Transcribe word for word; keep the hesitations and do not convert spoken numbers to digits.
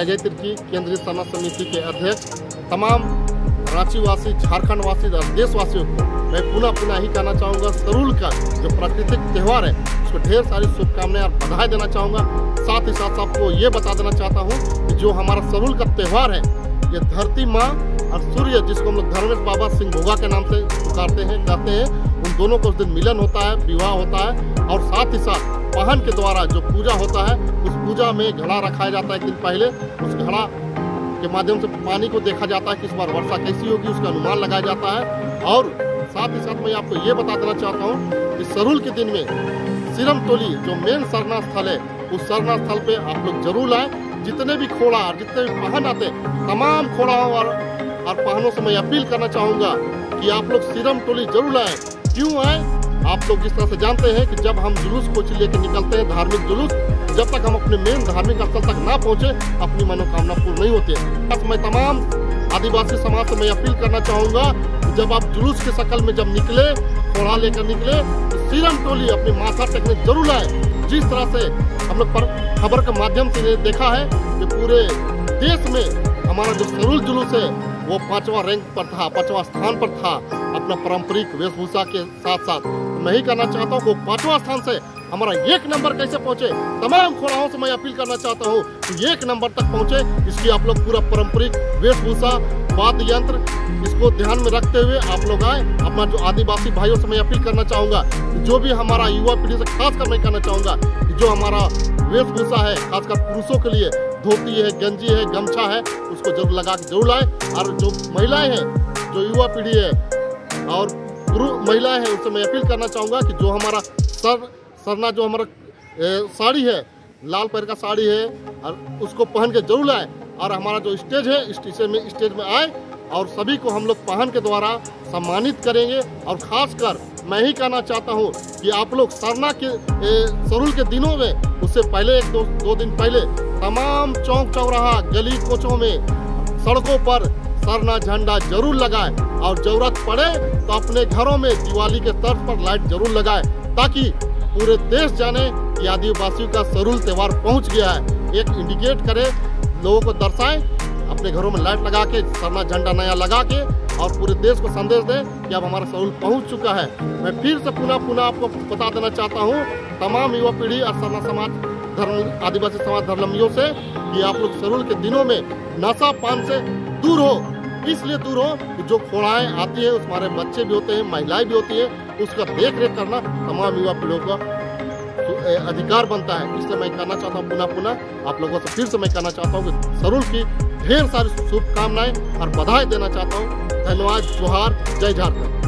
अजय तिर्की, केंद्रीय सरना समिति के अध्यक्ष, तमाम रांची वासी, झारखंड वासी और देशवासियों को मैं पुनः पुनः ही कहना चाहूँगा, सरूल का जो प्राकृतिक त्यौहार है उसको ढेर सारी शुभकामनाएं और बधाई देना चाहूँगा। साथ ही साथ आपको ये बता देना चाहता हूँ कि जो हमारा सरूल का त्यौहार है ये धरती माँ और सूर्य, जिसको हम लोग धर्मेश बाबा सिंह भोगा के नाम से पुकारते हैं, कहते हैं, उन दोनों को उस दिन मिलन होता है, विवाह होता है। और साथ ही साथ वाहन के द्वारा जो पूजा होता है, उस पूजा में घड़ा रखाया जाता है एक दिन पहले। उस घड़ा के माध्यम से पानी को देखा जाता है कि इस बार वर्षा कैसी होगी, उसका अनुमान लगाया जाता है। और साथ ही साथ मैं आपको ये बता देना चाहता हूँ कि सरूल के दिन में सिरम टोली जो मेन सरना स्थल है, उस सरना स्थल पे आप लोग जरूर आए। जितने भी खोड़ा और जितने भी वाहन आते हैं, तमाम खोड़ाओं और, और वाहनों से मैं अपील करना चाहूँगा कि आप लोग सिरम टोली जरूर आए। क्यों आए? आप लोग जिस तरह से जानते हैं कि जब हम जुलूस को लेकर निकलते हैं, धार्मिक जुलूस, जब तक हम अपने मेन धार्मिक स्थल तक ना पहुँचे, अपनी मनोकामना पूर्ण नहीं होती है। बस मैं तमाम आदिवासी समाज से मैं अपील करना चाहूँगा कि जब आप जुलूस के शक्ल में जब निकले, खोड़ा लेकर निकले, तो सिरम टोली अपनी माथा टेकने जरूर आए। जिस तरह से हम लोग पर खबर के माध्यम से देखा है कि पूरे देश में हमारा जो सरूल जुलूस है वो पांचवा रैंक पर था, पांचवा स्थान पर था अपना पारंपरिक वेशभूषा के साथ साथ। मैं ही कहना चाहता हूँ कि पांचवा स्थान से हमारा एक नंबर कैसे पहुंचे, तमाम खोड़ाओं से मैं अपील करना चाहता हूँ कि एक नंबर तक पहुंचे। इसलिए आप लोग पूरा पारंपरिक वेशभूषा, वाद्य यंत्र, इसको ध्यान में रखते हुए आप लोग आए। अपना जो आदिवासी भाइयों से मैं अपील करना चाहूँगा, जो भी हमारा युवा पीढ़ी से खासकर मैं कहना चाहूँगा कि जो हमारा वेशभूषा है, खासकर पुरुषों के लिए धोती है, गंजी है, गमछा है, उसको जरूर लगा के जरूर लाए। और जो महिलाएं हैं, जो युवा पीढ़ी है और पुरुष महिलाएं हैं, उससे मैं अपील करना चाहूँगा कि जो हमारा सर सरना जो हमारा ए, साड़ी है, लाल पैर का साड़ी है, और उसको पहन के जरूर आए। और हमारा जो स्टेज है, स्टेज में स्टेज में आए और सभी को हम लोग वाहन के द्वारा सम्मानित करेंगे। और खासकर मैं ही कहना चाहता हूँ कि आप लोग सरना के सरूल के दिनों में, उससे पहले एक दो, दो दिन पहले तमाम चौक चौराहा, गली कोचों में, सड़कों पर सरना झंडा जरूर लगाए। और जरूरत पड़े तो अपने घरों में दिवाली के तर्ज पर लाइट जरूर लगाए, ताकि पूरे देश जाने कि आदिवासियों का सरूल त्यौहार पहुंच गया है। एक इंडिकेट करे, लोगों को दर्शाए, अपने घरों में लाइट लगा के, सरना झंडा नया लगा के, और पूरे देश को संदेश दें कि अब हमारा सरूल पहुंच चुका है। मैं फिर से पुनः पुनः आपको बता देना चाहता हूं, तमाम युवा पीढ़ी और सरना समाज, धर्म आदिवासी समाज धर्मावलंबियों से, कि आप लोग सरूल के दिनों में नशा पान से दूर हो। इसलिए दूर हो कि जो खोड़ाएं आती है, उस हमारे बच्चे भी होते हैं, महिलाएं भी होती है, उसका देख रेख करना तमाम युवा पीढ़ियों का अधिकार बनता है। इसलिए मैं कहना चाहता हूँ पुनः पुनः आप लोगों से फिर से मैं कहना चाहता हूँ कि सरूल की ढेर सारी शुभकामनाएं और बधाई देना चाहता हूँ। धन्यवाद। जोहार। जय झारखंड।